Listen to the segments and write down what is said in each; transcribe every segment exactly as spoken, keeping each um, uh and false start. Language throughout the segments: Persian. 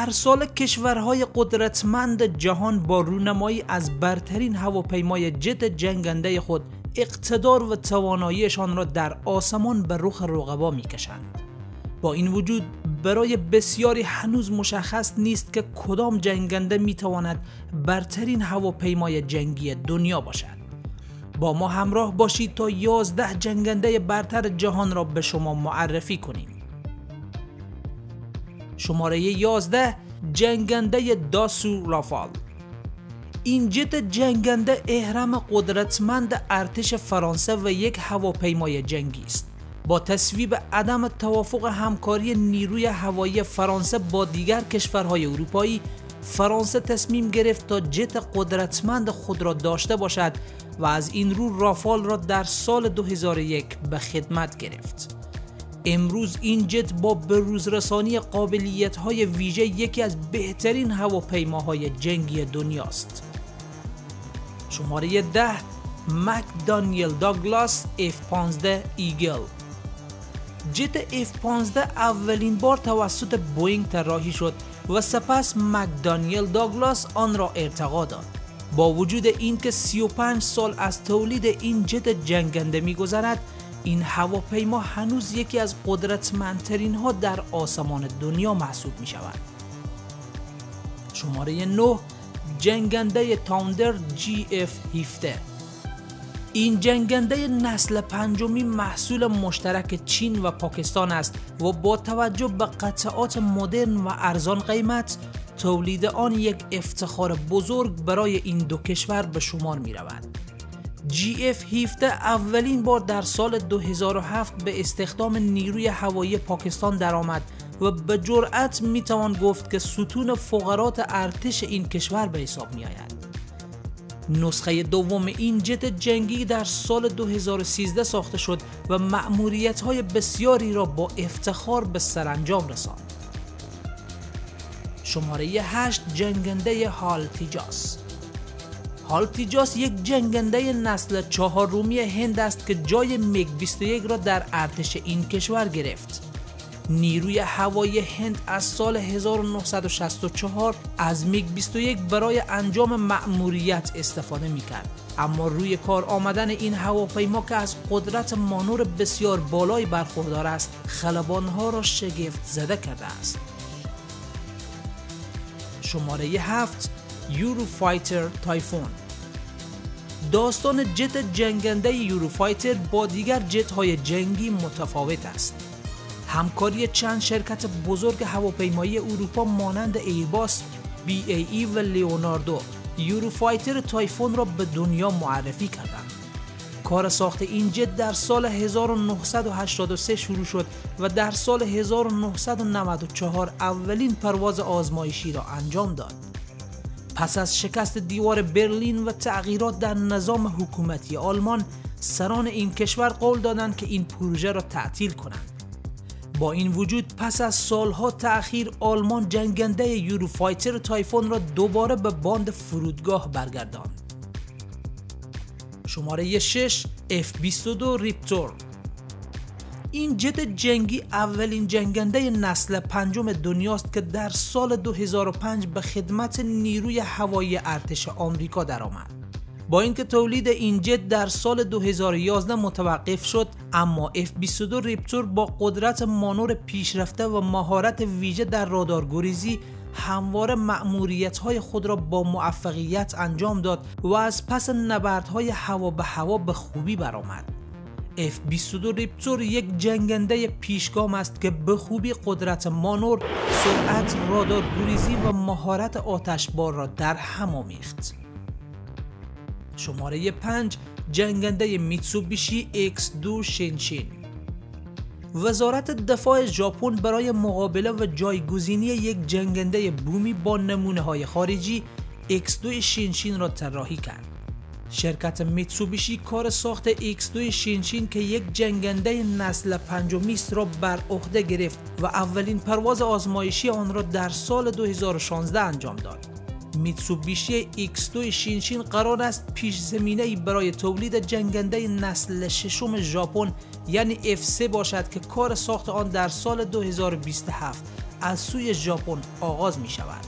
هر سال کشورهای قدرتمند جهان با رونمایی از برترین هواپیمای جت جنگنده خود اقتدار و تواناییشان را در آسمان به رخ رقبا می‌کشند. با این وجود برای بسیاری هنوز مشخص نیست که کدام جنگنده می‌تواند برترین هواپیمای جنگی دنیا باشد. با ما همراه باشید تا یازده جنگنده برتر جهان را به شما معرفی کنیم. شماره یازده، جنگنده داسو رافال. این جت جنگنده اهرم قدرتمند ارتش فرانسه و یک هواپیمای جنگی است. با تصویب عدم توافق همکاری نیروی هوایی فرانسه با دیگر کشورهای اروپایی، فرانسه تصمیم گرفت تا جت قدرتمند خود را داشته باشد و از این رو رافال را در سال دو هزار و یک به خدمت گرفت. امروز این جت با بروزرسانی قابلیت‌های ویژه یکی از بهترین هواپیماهای جنگی دنیاست. شماره ده، مک دانیل داگلاس اف پانزده ایگل. جت اف پانزده اولین بار توسط بوئینگ طراحی شد و سپس مک دانیل داگلاس آن را ارتقا داد. با وجود اینکه سی و پنج سال از تولید این جت جنگنده می‌گذرد، این هواپیما هنوز یکی از قدرتمندترین ها در آسمان دنیا محسوب می شود. شماره نه، جنگنده تاندر جی اف هفده. این جنگنده نسل پنجمی محصول مشترک چین و پاکستان است و با توجه به قطعات مدرن و ارزان قیمت، تولید آن یک افتخار بزرگ برای این دو کشور به شمار می رود. جی اف هفده اولین بار در سال دو هزار و هفت به استخدام نیروی هوایی پاکستان درآمد و به جرأت میتوان گفت که ستون فقرات ارتش این کشور به حساب می آید. نسخه دوم این جت جنگی در سال دو هزار و سیزده ساخته شد و مأموریت‌های بسیاری را با افتخار به سرانجام رساند. شماره هشت، جنگنده هالتیجاس. هالتیجاس یک جنگنده نسل چهارمی هند است که جای میگ بیست و یک را در ارتش این کشور گرفت. نیروی هوایی هند از سال هزار و نهصد و شصت و چهار از میگ بیست و یک برای انجام مأموریت استفاده می‌کرد، اما روی کار آمدن این هواپیما که از قدرت مانور بسیار بالایی برخوردار است، خلبان‌ها را شگفت زده کرده است. شماره هفت، یوروفایتر تایفون. داستان جت جنگنده یوروفایتر با دیگر جت‌های جنگی متفاوت است. همکاری چند شرکت بزرگ هواپیمایی اروپا مانند ایرباس، بی ای ای و لیوناردو یوروفایتر تایفون را به دنیا معرفی کردند. کار ساخت این جت در سال هزار و نهصد و هشتاد و سه شروع شد و در سال هزار و نهصد و نود و چهار اولین پرواز آزمایشی را انجام داد. پس از شکست دیوار برلین و تغییرات در نظام حکومتی آلمان، سران این کشور قول دادند که این پروژه را تعطیل کنند. با این وجود پس از سالها تأخیر، آلمان جنگنده یوروفایتر تایفون را دوباره به باند فرودگاه برگرداند. شماره شش، اف بیست و دو ریپتور. این جت جنگی اولین جنگنده نسل پنجم دنیاست که در سال دو هزار و پنج به خدمت نیروی هوایی ارتش آمریکا درآمد. با اینکه تولید این جت در سال دو هزار و یازده متوقف شد، اما اف بیست و دو ریپتور با قدرت مانور پیشرفته و مهارت ویژه در رادارگریزی همواره مأموریت‌های خود را با موفقیت انجام داد و از پس نبردهای هوا به هوا به خوبی برآمد. اف بیست و دو ریپتور یک جنگنده پیشگام است که به خوبی قدرت مانور، سرعت، رادارگریزی و مهارت آتشبار را در هم آمیخت. شماره پنج، جنگنده میتسوبیشی ایکس دو شینشین. وزارت دفاع ژاپن برای مقابله و جایگزینی یک جنگنده بومی با نمونه‌های خارجی ایکس دو شینشین را طراحی کرد. شرکت میتسوبیشی کار ساخت ایکس دو شینشین که یک جنگنده نسل پنجمی است را بر عهده گرفت و اولین پرواز آزمایشی آن را در سال دو هزار و شانزده انجام داد. میتسوبیشی ایکس دو شینشین قرار است پیش زمینه‌ای برای تولید جنگنده نسل ششم ژاپن یعنی اف سه باشد که کار ساخت آن در سال دو هزار و بیست و هفت از سوی ژاپن آغاز می شود.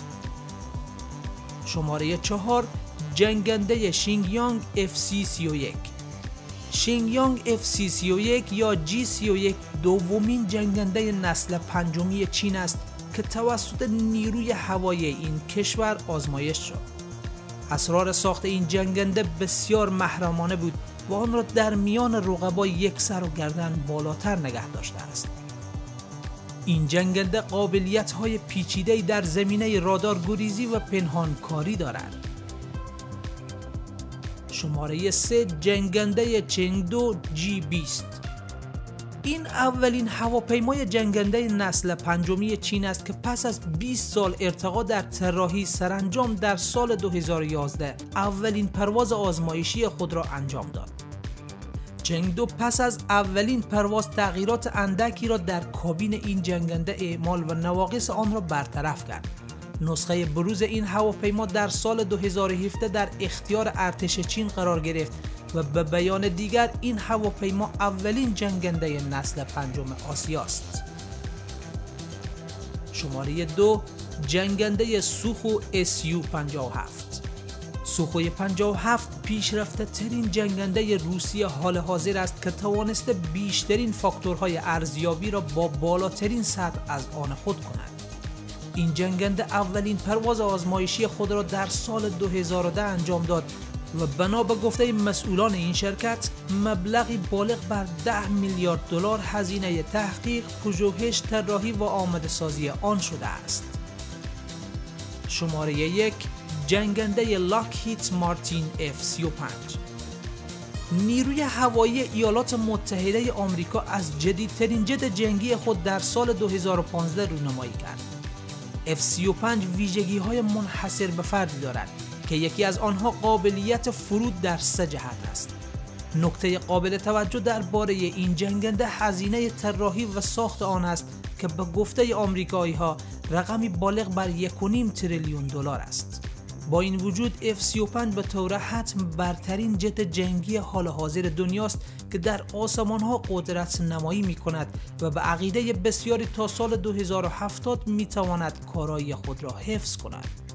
شماره چهار، جنگنده شینگیانگ اف سی سی و یک. شینگیانگ اف سی سی و یک یا جی سی و یک دومین جنگنده نسل پنجمی چین است که توسط نیروی هوایی این کشور آزمایش شد. اسرار ساخت این جنگنده بسیار محرمانه بود و آن را در میان رقبا یک سر و گردن بالاتر نگه داشته است. این جنگنده قابلیت‌های پیچیده‌ای در زمینه رادار گریزی و پنهانکاری دارد. شماره سه، جنگنده چنگدو جی بیست. این اولین هواپیمای جنگنده نسل پنجمی چین است که پس از بیست سال ارتقا در طراحی سرانجام در سال دو هزار و یازده اولین پرواز آزمایشی خود را انجام داد. چنگدو پس از اولین پرواز تغییرات اندکی را در کابین این جنگنده اعمال و نواقص آن را برطرف کرد. نسخه بروز این هواپیما در سال دو هزار و هفده در اختیار ارتش چین قرار گرفت و به بیان دیگر این هواپیما اولین جنگنده نسل پنجم آسیاست. شماره دو، جنگنده سوخو اس یو پنجاه و هفت. سوخوی پنجاه و هفت پیشرفته ترین جنگنده روسی حال حاضر است که توانسته بیشترین فاکتورهای ارزیابی را با بالاترین سطح از آن خود کند. این جنگنده اولین پرواز آزمایشی خود را در سال دو هزار و ده انجام داد و بنا به گفته مسئولان این شرکت مبلغی بالغ بر ده میلیارد دلار هزینه تحقیق، پژوهش، طراحی و آماده سازی آن شده است. شماره یک، جنگنده لاکهید مارتین اف سی و پنج. نیروی هوایی ایالات متحده آمریکا از جدیدترین جت جنگی خود در سال دو هزار و پانزده رونمایی کرد. اف سی و پنج ویژگی های منحصر به فردی دارد که یکی از آنها قابلیت فرود در سه جهت است. نکته قابل توجه درباره این جنگنده هزینه طراحی و ساخت آن است که به گفته آمریکایی ها رقمی بالغ بر یک و نیم تریلیون دلار است. با این وجود اف سی و پنج به طور حتم برترین جت جنگی حال حاضر دنیاست که در آسمان ها قدرت نمایی می کند و به عقیده بسیاری تا سال دو هزار و هفتاد می تواند کارایی خود را حفظ کند.